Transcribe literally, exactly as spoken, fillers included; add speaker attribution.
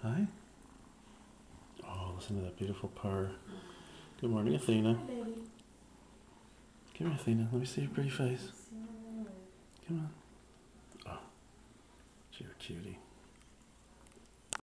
Speaker 1: Hi. Oh, listen to that beautiful purr. Good morning, Athena.
Speaker 2: Hi, baby.
Speaker 1: Come here, Athena. Let me see your pretty face. Come on. Oh, you're a cutie.